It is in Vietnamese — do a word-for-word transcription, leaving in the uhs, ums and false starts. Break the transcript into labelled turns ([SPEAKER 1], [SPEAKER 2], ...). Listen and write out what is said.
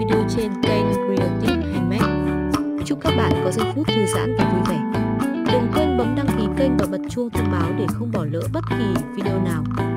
[SPEAKER 1] video trên kênh Creative Handmade. Chúc các bạn có giây phút thư giãn và vui vẻ. Đừng quên bấm đăng ký kênh và bật chuông thông báo để không bỏ lỡ bất kỳ video nào.